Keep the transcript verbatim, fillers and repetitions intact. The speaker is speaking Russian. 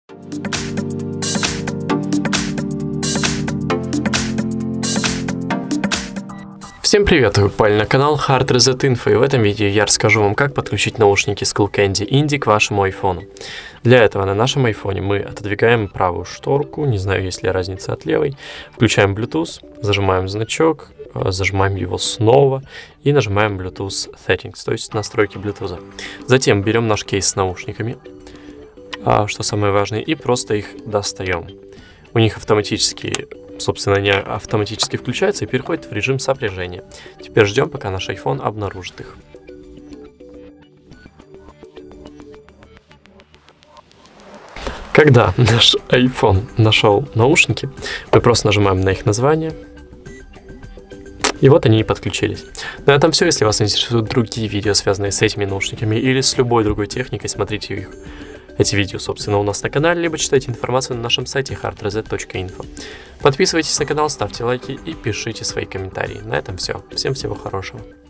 Всем привет, вы попали на канал Hard Reset Info, и в этом видео я расскажу вам, как подключить наушники Skullcandy Indie к вашему айфону. Для этого на нашем айфоне мы отодвигаем правую шторку, не знаю, есть ли разница от левой, включаем Bluetooth, зажимаем значок, зажимаем его снова и нажимаем Bluetooth Settings, то есть настройки Bluetooth. Затем берем наш кейс с наушниками, что самое важное, и просто их достаем. У них автоматически, собственно, они автоматически включаются и переходят в режим сопряжения. Теперь ждем, пока наш iPhone обнаружит их. Когда наш iPhone нашел наушники, мы просто нажимаем на их название. И вот они и подключились. На этом все. Если вас интересуют другие видео, связанные с этими наушниками или с любой другой техникой, смотрите их. Эти видео, собственно, у нас на канале, либо читайте информацию на нашем сайте hard reset точка info. Подписывайтесь на канал, ставьте лайки и пишите свои комментарии. На этом все. Всем всего хорошего.